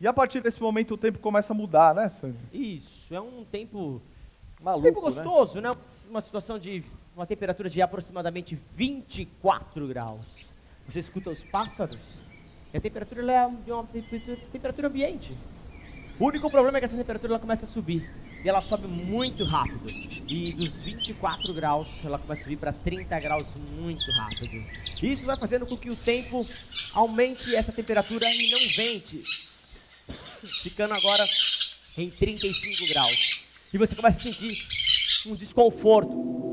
E a partir desse momento o tempo começa a mudar, né, Sandy? Isso, é um tempo Maluco, tempo gostoso, né? Uma situação de uma temperatura de aproximadamente 24 graus. Você escuta os pássaros e a temperatura ela é de uma temperatura ambiente. O único problema é que essa temperatura ela começa a subir. E ela sobe muito rápido. E dos 24 graus, ela começa a subir para 30 graus muito rápido. Isso vai fazendo com que o tempo aumente essa temperatura e não vente. Ficando agora em 35 graus. E você começa a sentir um desconforto.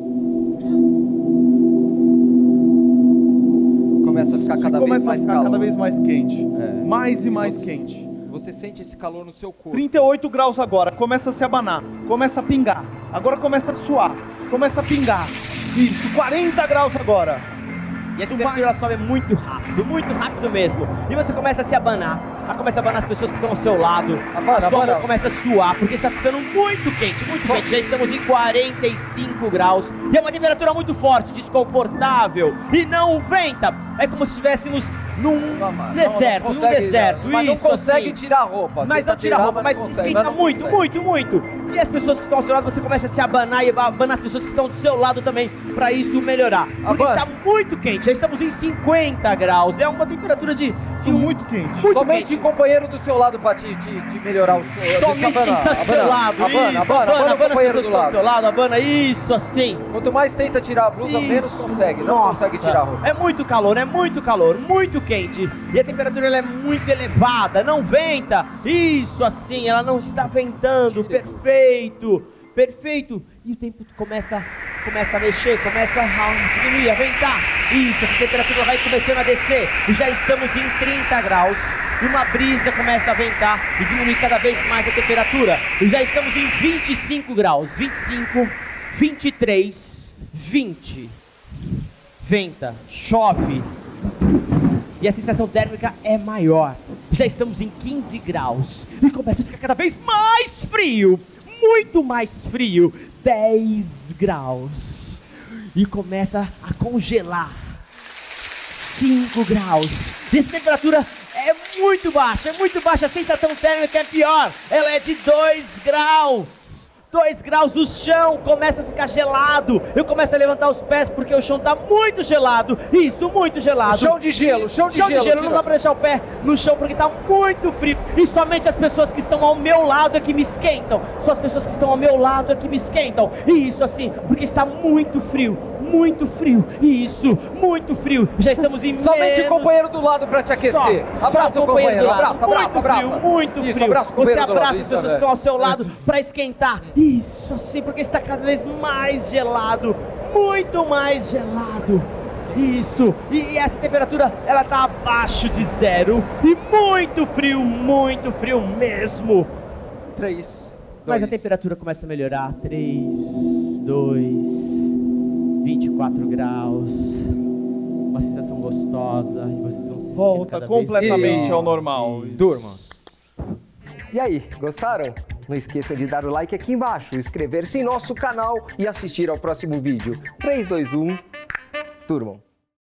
Começa a ficar cada vez mais calor. Cada vez mais quente. É. Mais e mais quente. Você sente esse calor no seu corpo. 38 graus agora, começa a se abanar, começa a pingar. Agora começa a suar, começa a pingar. Isso, 40 graus agora. E a temperatura sobe muito rápido mesmo. E você começa a se abanar. Começa a abanar as pessoas que estão ao seu lado. A sua mão começa a suar, porque está ficando muito quente, muito quente. Já estamos em 45 graus. E é uma temperatura muito forte, desconfortável. E não venta. É como se estivéssemos num deserto, Mas não isso, consegue assim. tirar a roupa. Mas não tira a roupa, mas esquenta muito. E as pessoas que estão ao seu lado, você começa a se abanar e abanar as pessoas que estão do seu lado também, para isso melhorar. Porque está muito quente, já estamos em 50 graus. É uma temperatura de... muito quente. Somente companheiro do seu lado para te melhorar o seu... Somente quem está do seu lado, abana isso, abana as pessoas que estão do seu lado, abana, isso, assim. Quanto mais tenta tirar a blusa, menos consegue, não consegue tirar a roupa. É muito calor, muito quente. E a temperatura ela é muito elevada, não venta. Isso, assim, ela não está ventando, perfeito. E o tempo começa a mexer, começa a diminuir, a ventar. Isso, essa temperatura vai começando a descer. E já estamos em 30 graus. E uma brisa começa a ventar e diminuir cada vez mais a temperatura. E já estamos em 25 graus. 25, 23, 20. Venta, chove. E a sensação térmica é maior. Já estamos em 15 graus. E começa a ficar cada vez mais frio. Muito mais frio. 10 graus. E começa a congelar. 5 graus. E essa temperatura é muito baixa. A sensação térmica é pior. Ela é de 2 graus. 2 graus, o chão começa a ficar gelado. Eu começo a levantar os pés porque o chão está muito gelado. Isso, muito gelado. Chão de gelo. Não dá para deixar o pé no chão porque está muito frio. E somente as pessoas que estão ao meu lado é que me esquentam. Só as pessoas que estão ao meu lado é que me esquentam. E isso assim, porque está muito frio. Isso, muito frio. Já estamos em somente o companheiro do lado para te aquecer. Abraça o companheiro, abraça. Muito frio. Isso, abraça o companheiro do lado. Você abraça as pessoas que estão ao seu lado para esquentar. Isso, assim, porque está cada vez mais gelado. Muito mais gelado. Isso, e essa temperatura, ela tá abaixo de zero. E muito frio mesmo. 3, 2. Mas a temperatura começa a melhorar. 3, 2... 24 graus, uma sensação gostosa e vocês vão se volta completamente ao normal. Durma. E aí, gostaram? Não esqueçam de dar o like aqui embaixo, inscrever-se em nosso canal e assistir ao próximo vídeo. 3, 2, 1, durmam.